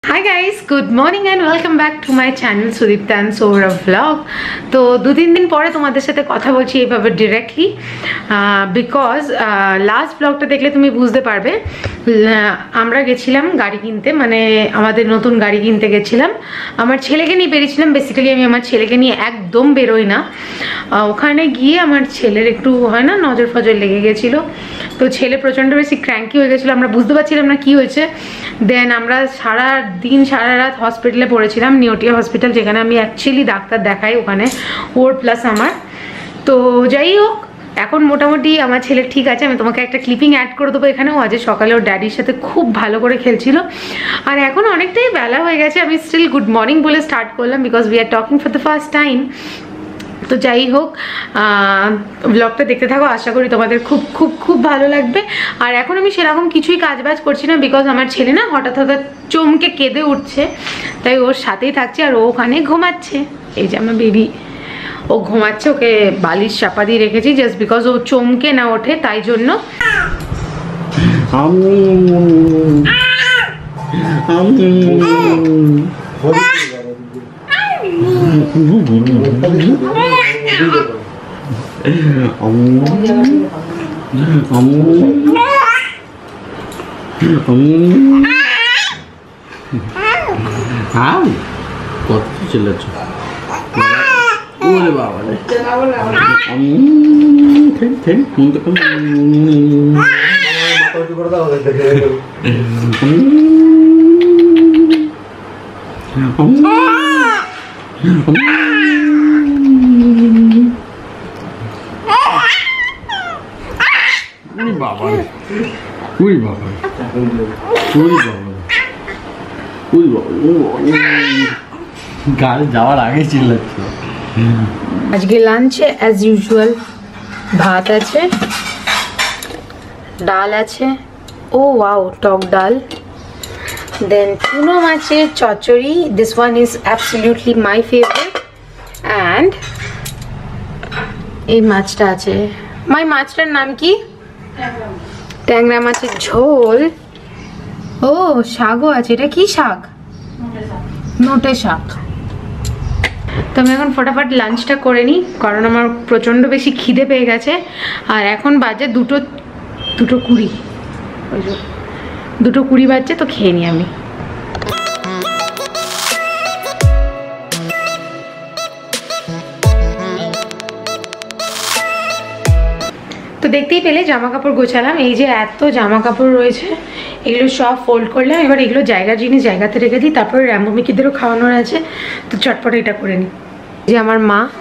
Hi guys, good morning and welcome back to my channel Sudipta and Saurav vlog. তো দুদিন পরে তোমাদের সাথে কথা বলছি এইভাবে ডিরেক্টলি বিকজ লাস্ট ব্লগটা দেখলে তুমি বুঝতে পারবে আমরা গেছিলাম গাড়ি কিনতে, মানে আমাদের নতুন গাড়ি কিনতে গেছিলাম। আমার ছেলেকে নিয়ে বেরিয়েছিলাম। বেসিক্যালি আমি আমার ছেলেকে নিয়ে একদম বেরোই না। ওখানে গিয়ে আমার ছেলের একটু হয় না নজর ফজর লেগে গেছিলো, তো ছেলে প্রচণ্ড বেশি ক্র্যাঙ্কি হয়ে গেছিলো। আমরা বুঝতে পারছিলাম না কি হয়েছে। দেন আমরা সারা রাত হসপিটালে পড়েছিলাম, নিউটিয়া হসপিটাল, যেখানে আমি অ্যাকচুয়ালি ডাক্তার দেখাই ওখানে ওর প্লাস আমার। তো যাই হোক, এখন মোটামুটি আমার ছেলে ঠিক আছে। আমি তোমাকে একটা ক্লিপিং অ্যাড করে দেবো এখানেও। আজ সকালে ওর ড্যাডির সাথে খুব ভালো করে খেলছিল। আর এখন অনেকটাই বেলা হয়ে গেছে। আমি স্টিল গুড মর্নিং বলে স্টার্ট করলাম because we are talking for the first time. তো যাই হোক, ব্লগটা দেখতে থাকো, আশা করি তোমাদের খুব খুব খুব ভালো লাগবে। আর এখন আমি সেরকম কিছুই কাজবাজ করছি না বিকজ আমার ছেলে না হঠাৎ চমকে কেঁদে উঠছে, তাই ওর সাথেই থাকছে। আর ও ওখানে ঘুমাচ্ছে, এই যে আমার বেবি, ও ঘুমাচ্ছে। ওকে বালিশ চাপা দিয়ে রেখেছি জাস্ট বিকজ ও চমকে না ওঠে, তাই জন্য। কত চিল্লাচ্ছ ওরে বাবা রে। গাড়ি যাওয়ার আগে চিল্লাচ্ছে। আজকে লাঞ্চে অ্যাজ ইউজুয়াল ভাত আছে, ডাল আছে, ও ওয়াও টক ডাল, দেন চুনো মাছের চচ্চড়ি, this one is absolutely my favourite, and এই মাছটা আছে। মাছটার নাম কি? ট্যাংরা মাছের ঝোল। ও শাকও আছে। এটা কি শাক? নোটে শাক। তো আমি এখন ফটাফট লাঞ্চটা করে নিই কারণ আমার প্রচণ্ড বেশি খিদে পেয়ে গেছে। আর এখন বাজে 2:20, 2:20 বাজছে, তো খেয়ে নিই আমি। তো দেখতেই পেলে জামা কাপড় গোছালাম। এই যে এত জামা কাপড় রয়েছে, এগুলো সব ফোল্ড করলাম। এবার এগুলো জায়গার জিনিস জায়গাতে রেখে দিই। তারপরে র্যাম্বো মিকিদেরও খাওয়ানোর আছে, তো চটপট এটা করে নিই। যে আমার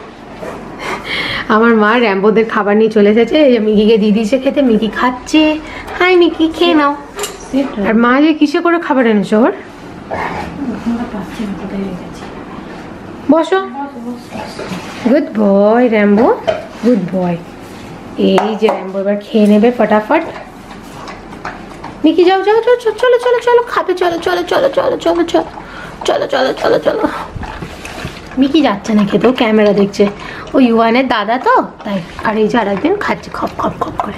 মা র্যাম্বোদের খাবার নিয়ে চলে এসেছে। এই যে মিকিকে দিয়ে দিয়েছে খেতে, মিকি খাচ্ছে। হাই মিকি, খেয়ে নাও। আর মা যে কিসে করে খাবার এনেছো ওর? বসো। Good boy Rambo, good boy. এই যে র্যাম্বো এবার খেয়ে নেবে ফটাফট। মিকি যাও যাও যাও, চলো চলো চলো খাবে, চলো চলো চলো চলো চলো চলো চলো চলো চলো চলো। মিকি যাচ্ছে না খেতে, ও ক্যামেরা দেখছে। ও ইউয়ানের দাদা তো তাই। আর এই যে আর একদিন খাচ্ছে খপ খপ খপ করে।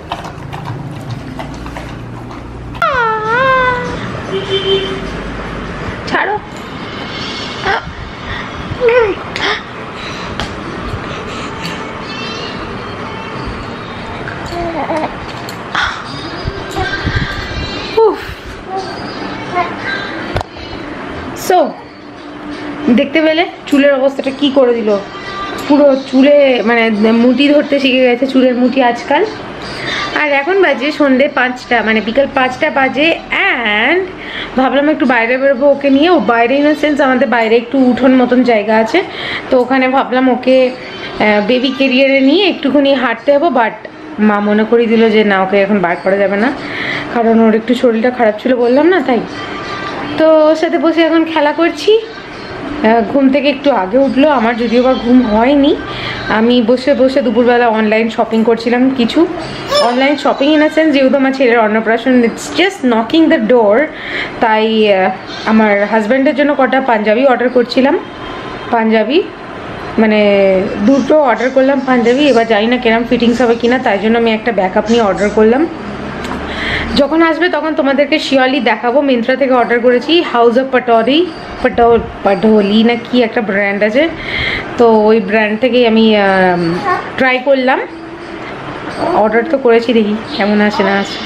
ছাড়ো। সো দেখতে পেলে চুলের অবস্থাটা কি করে দিল। পুরো চুলে মানে মুঠি ধরতে শিখে গেছে, চুলের মুঠি আজকাল। আর এখন বাজে সন্ধ্যে 5টা, মানে বিকাল 5টা বাজে। অ্যান্ড ভাবলাম একটু বাইরে বেরোবো ওকে নিয়ে। ও বাইরে ইন দ্য সেন্স আমাদের বাইরে একটু উঠোন মতন জায়গা আছে, তো ওখানে ভাবলাম ওকে বেবি ক্যারিয়ারে নিয়ে একটুখানি হাঁটতে যাবো। বাট মা মনে করিয়ে দিল যে না, ওকে এখন বার করা যাবে না, কারণ ওর একটু শরীরটা খারাপ ছিল বললাম না, তাই। তো ওর সাথে বসে এখন খেলা করছি। ঘুম থেকে একটু আগে উঠলো আমার, যদিও বা ঘুম হয়নি। আমি বসে বসে দুপুরবেলা অনলাইন শপিং করছিলাম কিছু। Online shopping in a sense, যেহেতু আমার ছেলের Annaprashan, it's just knocking the door, তাই আমার হাজব্যান্ডের জন্য কটা পাঞ্জাবি অর্ডার করছিলাম। পাঞ্জাবি মানে দুটো অর্ডার করলাম পাঞ্জাবি। এবার জানি না কেরম ফিটিংস হবে কিনা, তাই জন্য আমি একটা ব্যাকআপ নিয়ে অর্ডার করলাম। যখন আসবে তখন তোমাদেরকে শিওরলি দেখাবো। মিন্ত্রা থেকে অর্ডার করেছি, হাউস অফ পাটোলি না কি একটা ব্র্যান্ড আছে, তো ওই ব্র্যান্ড থেকেই আমি ট্রাই করলাম। অর্ডার তো করেছি, দেখি কেমন আসে না আসে।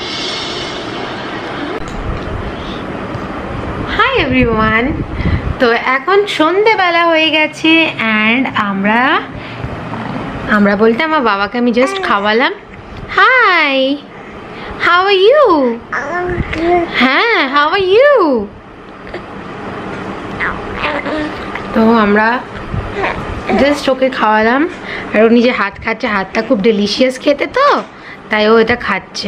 হাই এভরিওয়ান, তো এখন সন্ধেবেলা হয়ে গেছে অ্যান্ড আমরা বলতে আমার বাবাকে আমি জাস্ট খাওয়ালাম। Hi, how are you? হ্যাঁ, হাউ আর ইউ? তো আমরা জাস্ট ওকে খাওয়ালাম আর ও নিজে হাত খাচ্ছে, হাতটা খুব ডেলিশিয়াস খেতে, তো তাই ও এটা খাচ্ছে।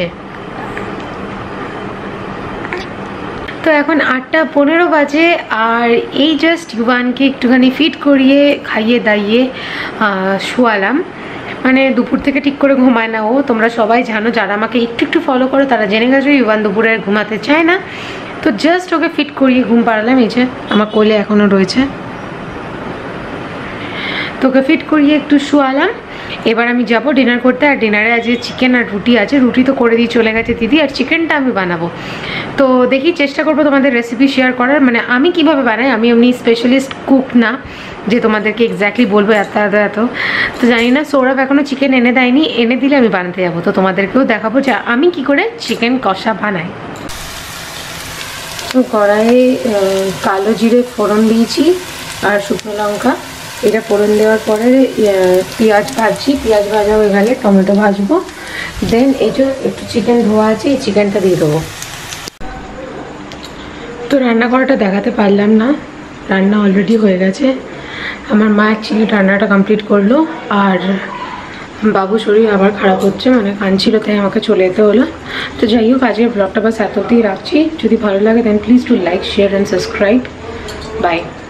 তো এখন 8:15 বাজে আর এই জাস্ট ইউবানকে একটুখানি ফিট করিয়ে খাইয়ে দাইয়ে শোয়ালাম। মানে দুপুর থেকে ঠিক করে ঘুমায় না ও, তোমরা সবাই জানো, যারা আমাকে একটু ফলো করো তারা জেনে গেছো ইউবান দুপুরে ঘুমাতে চায় না। তো জাস্ট ওকে ফিট করিয়ে ঘুম পাড়ালাম, এই যে আমার কোলে এখনও রয়েছে। তোকে ফিট করিয়ে একটু শোয়ালাম। এবার আমি যাব ডিনার করতে, আর ডিনারে আজকে চিকেন আর রুটি আছে। রুটি তো করে দিয়ে চলে গেছে দিদি, আর চিকেনটা আমি বানাবো। তো দেখি চেষ্টা করবো তোমাদের রেসিপি শেয়ার করার, মানে আমি কিভাবে বানাই। আমি এমনি স্পেশালিস্ট কুক না যে তোমাদেরকে এক্স্যাক্টলি বলবো এত। তো জানি না, সৌরভ এখনও চিকেন এনে দেয়নি, এনে দিলে আমি বানাতে যাবো। তো তোমাদেরকেও দেখাবো যে আমি কি করে চিকেন কষা বানাই। কড়াইয়ে কালো জিরে ফোড়ন দিয়েছি আর শুকনো লঙ্কা। এটা ফোড়ন দেওয়ার পরে পেঁয়াজ ভাজছি, পেঁয়াজ ভাজা হয়ে গেলে টমেটো ভাজবো। দেন এই যে একটু চিকেন ধোয়া আছে, এই চিকেনটা দিয়ে দেবো। তো রান্না করাটা দেখাতে পারলাম না, রান্না অলরেডি হয়ে গেছে। আমার মা অ্যাকচুয়ালি রান্নাটা কমপ্লিট করলো, আর বাবু শরীর আবার খারাপ হচ্ছে, মানে কাঁদছিল, তাই আমাকে চলে যেতে হলো। তো যাই হোক, আজকের ব্লগটা বাস এত অবধিই রাখছি। যদি ভালো লাগে then please to like, share and subscribe. By.